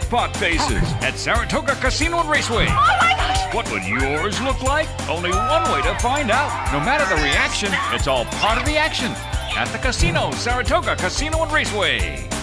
Jackpot Faces at Saratoga Casino and Raceway. Oh my gosh! What would yours look like? Only one way to find out. No matter the reaction, it's all part of the action. At the casino, Saratoga Casino and Raceway.